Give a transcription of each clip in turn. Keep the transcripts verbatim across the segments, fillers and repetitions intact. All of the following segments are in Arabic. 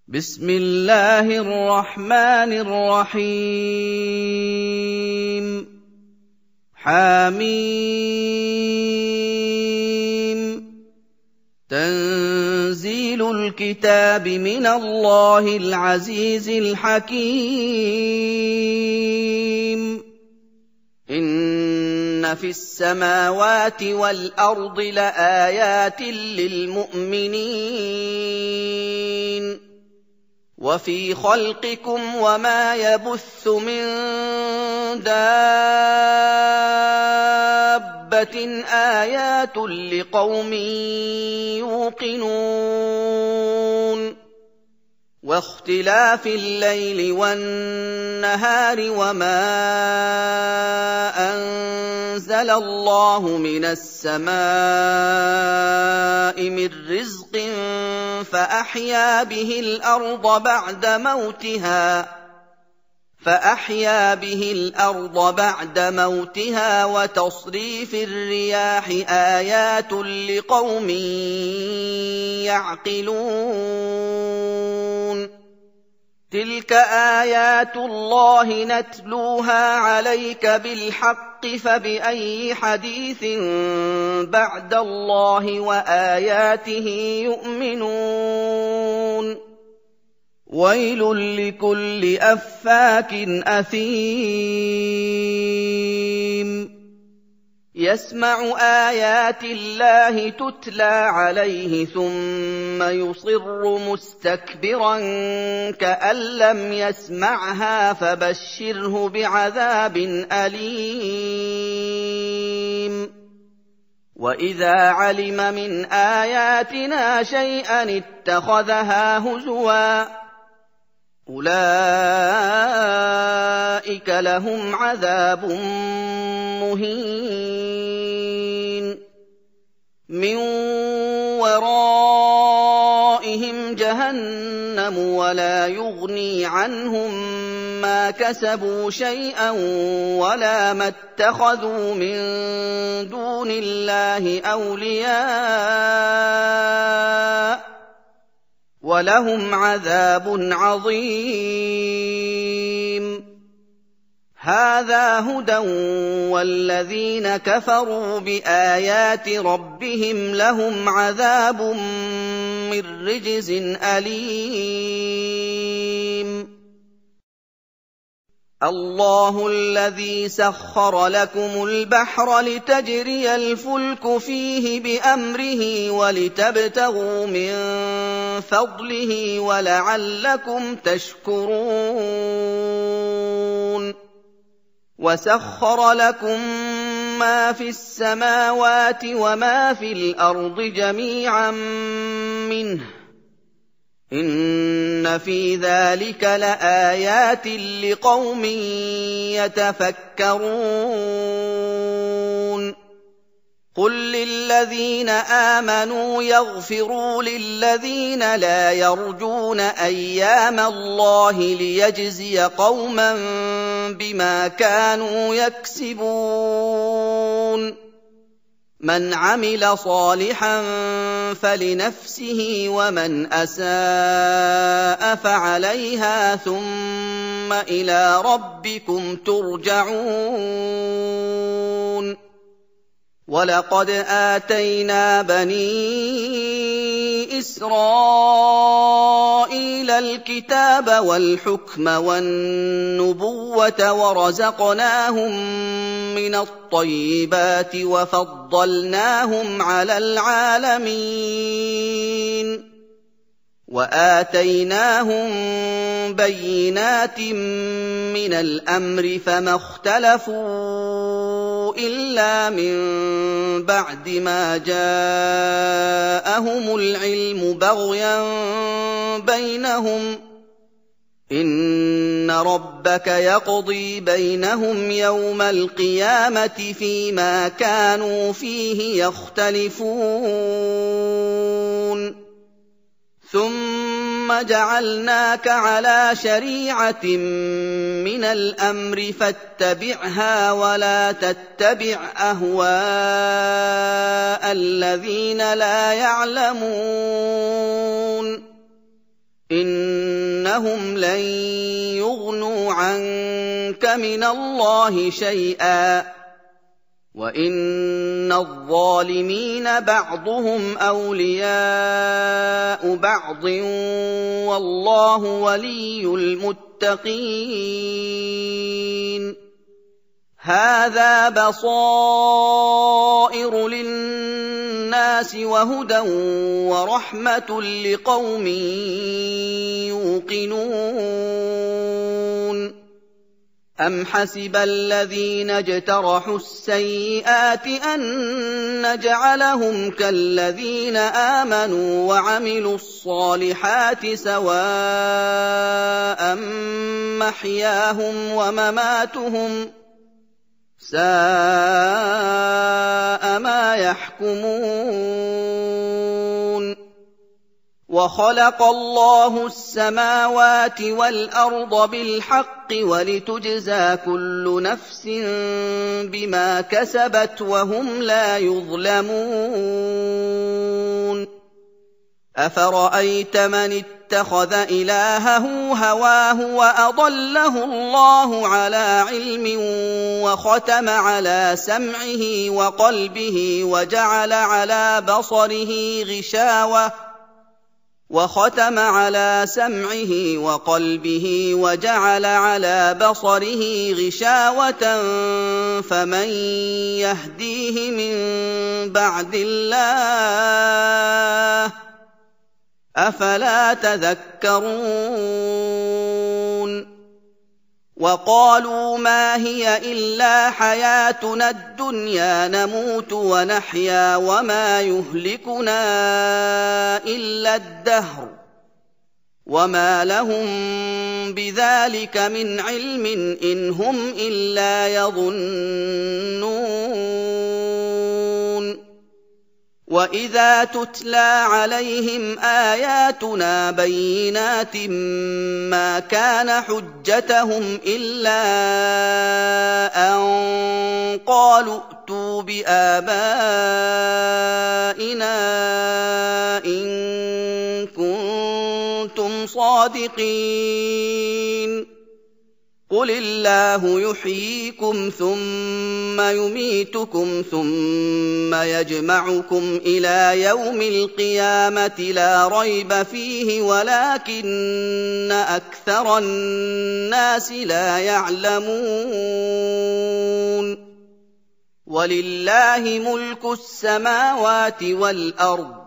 بسم الله الرحمن الرحيم حميم تنزيل الكتاب من الله العزيز الحكيم إن في السماوات والأرض لآيات للمؤمنين وفي خلقكم وما يبث من دابة آيات لقوم يوقنون واختلاف الليل والنهار وما أنزل الله من السماء من رزق فأحيا به الأرض بعد موتها فأحيا به الأرض بعد موتها وتصريف الرياح آيات لقوم يعقلون تلك آيات الله نتلوها عليك بالحق فبأي حديث بعد الله وآياته يؤمنون ويل لكل أفاك أثيم يسمع آيات الله تتلى عليه ثم يصر مستكبرا كأن لم يسمعها فبشره بعذاب أليم وإذا علم من آياتنا شيئا اتخذها هزوا أولئك لهم عذاب مهين من ورائهم جهنم ولا يغني عنهم ما كسبوا شيئا ولا ما اتخذوا من دون الله أولياء ولهم عذاب عظيم هذا هدى والذين كفروا بآيات ربهم لهم عذاب من رجز أليم الله الذي سخر لكم البحر لتجري الفلك فيه بأمره ولتبتغوا من فضله ولعلكم تشكرون وسخر لكم ما في السماوات وما في الأرض جميعا منه إن في ذلك لآيات لقوم يتفكرون قل للذين آمنوا يغفروا للذين لا يرجون أيام الله ليجزي قوما بما كانوا يكسبون من عمل صالحا فلنفسه ومن أساء فعليها ثم إلى ربكم ترجعون ولقد آتينا بني إسرائيل الكتاب والحكم والنبوة ورزقناهم من الطيبات وفضلناهم على العالمين وآتيناهم بينات من الأمر فما اختلفوا إلا من بعد ما جاءهم العلم بغيا بينهم إن ربك يقضي بينهم يوم القيامة فيما كانوا فيه يختلفون ثم جعلناك على شريعة من الأمر فاتبعها ولا تتبع أهواء الذين لا يعلمون إن يحسبونهم لن يغنوا عنك من الله شيئا وإن الظالمين بعضهم أولياء بعض والله ولي المتقين هذا بصائر للناس وهدى ورحمة لقوم يوقنون أم حسب الذين اجترحوا السيئات أن نجعلهم كالذين آمنوا وعملوا الصالحات سواء محياهم ومماتهم ساء ما يحكمون وخلق الله السماوات والأرض بالحق ولتجزى كل نفس بما كسبت وهم لا يظلمون أفرأيت من اتخذ إلهه هواه وأضله الله على علم وختم على سمعه وقلبه وجعل على بصره غشاوة وختم على سمعه وقلبه وجعل على بصره غشاوة فمن يهديه من بعد الله أفلا تذكرون وقالوا ما هي إلا حياتنا الدنيا نموت ونحيا وما يهلكنا إلا الدهر وما لهم بذلك من علم إن هم إلا يظنون وإذا تتلى عليهم آياتنا بينات ما كان حجتهم إلا أن قالوا ائتوا بآبائنا إن كنتم صادقين قل الله يحييكم ثم يميتكم ثم يجمعكم إلى يوم القيامة لا ريب فيه ولكن أكثر الناس لا يعلمون ولله ملك السماوات والأرض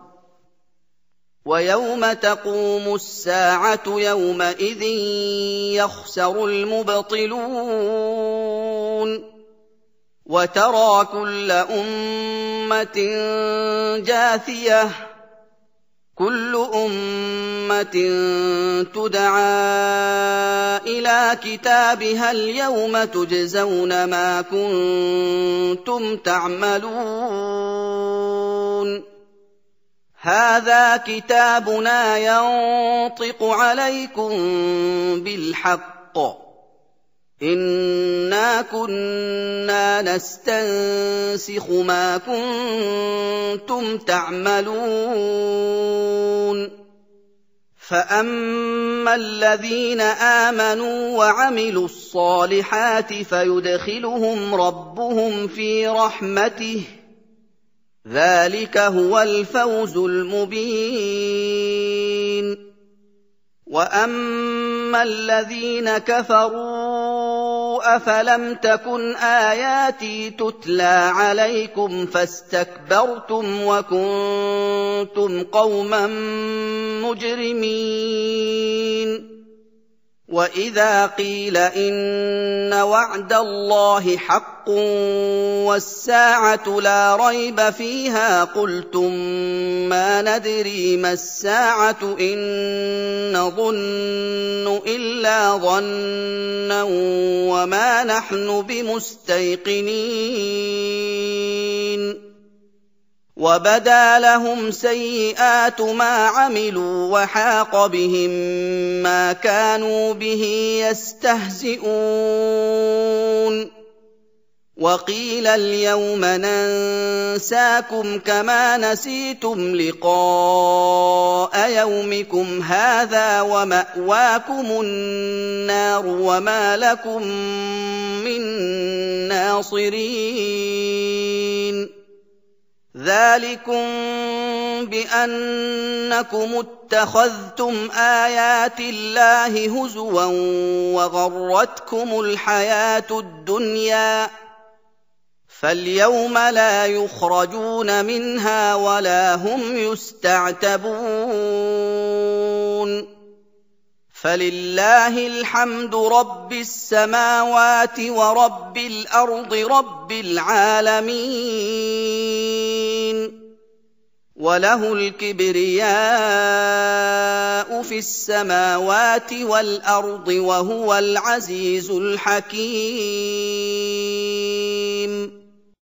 ويوم تقوم الساعة يومئذ يخسر المبطلون وترى كل أمة جاثية كل أمة تدعى إلى كتابها اليوم تجزون ما كنتم تعملون هذا كتابنا ينطق عليكم بالحق إنا كنا نستنسخ ما كنتم تعملون فأما الذين آمنوا وعملوا الصالحات فيدخلهم ربهم في رحمته ذلك هو الفوز المبين وأما الذين كفروا أفلم تكن آياتي تتلى عليكم فاستكبرتم وكنتم قوما مجرمين وإذا قيل إن وعد الله حق والساعة لا ريب فيها قلتم ما ندري ما الساعة إن نظن إلا ظنا وما نحن بمستيقنين وبدا لهم سيئات ما عملوا وحاق بهم ما كانوا به يستهزئون وقيل اليوم ننساكم كما نسيتم لقاء يومكم هذا ومأواكم النار وما لكم من ناصرين ذلكم بأنكم اتخذتم آيات الله هزوا وغرتكم الحياة الدنيا فاليوم لا يخرجون منها ولا هم يستعتبون فلله الحمد رب السماوات ورب الأرض رب العالمين وله الكبرياء في السماوات والأرض وهو العزيز الحكيم